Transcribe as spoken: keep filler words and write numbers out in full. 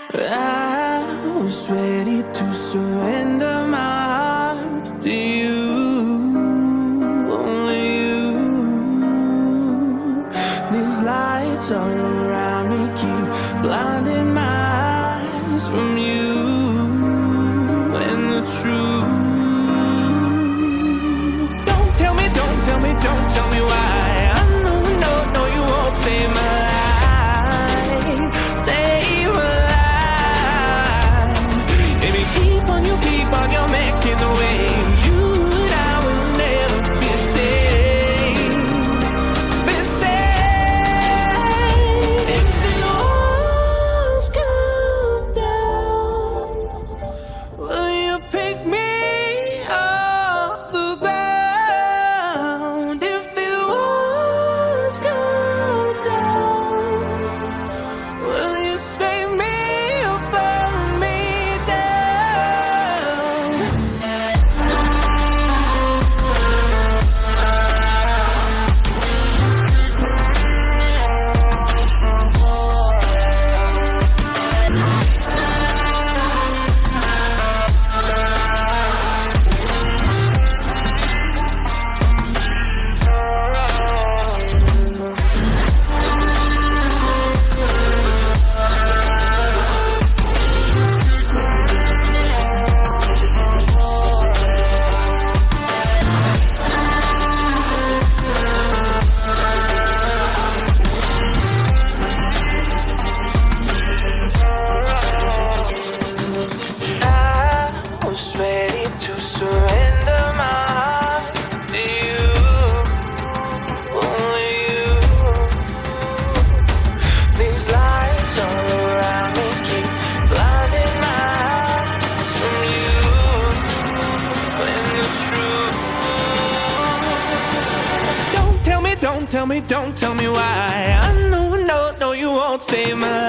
I was ready to surrender my heart to you, only you. These lights all around me keep blinding my eyes from you and the truth. Don't tell me, don't tell me, don't tell me why. I know, no, no, you won't save my life. Save my life. Baby, keep on, you keep on, you're making the waves. You and I will never be safe. Be safe. If the walls come down, will you pick me off the ground? If the walls come down, will you save me or burn me down? I was ready to surrender my heart to you, only you. These lights all around me keep blinding my eyes from you and the truth. Don't tell me, don't tell me, don't tell me why. I know, no, no, you won't save my life.